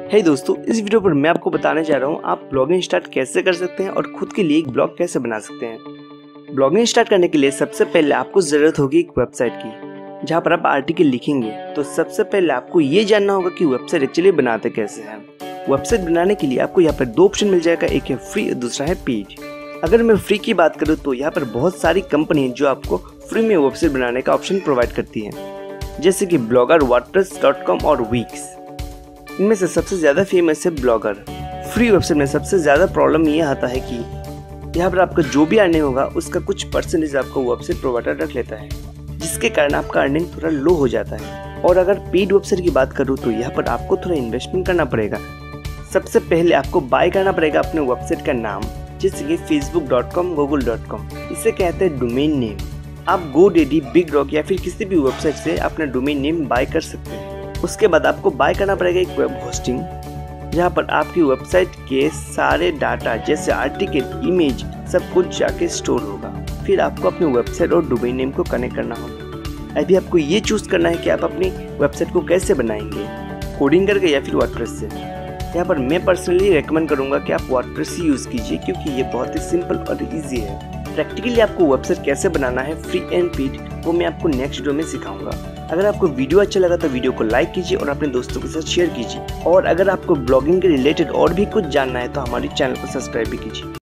हे दोस्तों, इस वीडियो पर मैं आपको बताने जा रहा हूँ आप ब्लॉगिंग स्टार्ट कैसे कर सकते हैं और खुद के लिए एक ब्लॉग कैसे बना सकते हैं। ब्लॉगिंग स्टार्ट करने के लिए सबसे पहले आपको ज़रूरत होगी एक वेबसाइट की, जहाँ पर आप आर्टिकल लिखेंगे। तो सबसे पहले आपको ये जानना होगा कि वेबसाइट एक्चुअली बनाते कैसे हैं। वेबसाइट बनाने के लिए आपको यहाँ पर दो ऑप्शन मिल जाएगा, एक है फ्री और दूसरा है पेड। अगर मैं फ्री की बात करूँ तो यहाँ पर बहुत सारी कंपनी है जो आपको फ्री में वेबसाइट बनाने का ऑप्शन प्रोवाइड करती है, जैसे कि ब्लॉगर, wordpress.com और वीक्स। इनमें से सबसे ज़्यादा फेमस है ब्लॉगर। फ्री वेबसाइट में सबसे ज़्यादा प्रॉब्लम ये आता है कि यहाँ पर आपका जो भी अर्निंग होगा उसका कुछ परसेंटेज आपको वेबसाइट प्रोवाइडर रख लेता है, जिसके कारण आपका अर्निंग थोड़ा लो हो जाता है। और अगर पेड वेबसाइट की बात करूँ तो यहाँ पर आपको थोड़ा इन्वेस्टमेंट करना पड़ेगा। सबसे पहले आपको बाय करना पड़ेगा अपने वेबसाइट का नाम, जैसे कि facebook.com, google.com। इसे कहते हैं डोमेन नेम। आप GoDaddy, बिग रॉक या फिर किसी भी वेबसाइट से अपना डोमेन नेम बाय कर सकते हैं। उसके बाद आपको बाय करना पड़ेगा एक वेब होस्टिंग, जहाँ पर आपकी वेबसाइट के सारे डाटा जैसे आर्टिकल, इमेज सब कुछ जाके स्टोर होगा। फिर आपको अपने वेबसाइट और डोमेन नेम को कनेक्ट करना होगा। अभी आपको ये चूज करना है कि आप अपनी वेबसाइट को कैसे बनाएंगे, कोडिंग करके या फिर वर्डप्रेस से। यहाँ पर मैं पर्सनली रेकमेंड करूँगा कि आप वर्डप्रेस ही यूज़ कीजिए, क्योंकि ये बहुत ही सिंपल और ईजी है। प्रैक्टिकली आपको वेबसाइट कैसे बनाना है फ्री एंड पेड, वो मैं आपको नेक्स्ट वीडियो में सिखाऊंगा। अगर आपको वीडियो अच्छा लगा तो वीडियो को लाइक कीजिए और अपने दोस्तों के साथ शेयर कीजिए। और अगर आपको ब्लॉगिंग के रिलेटेड और भी कुछ जानना है तो हमारे चैनल को सब्सक्राइब भी कीजिए।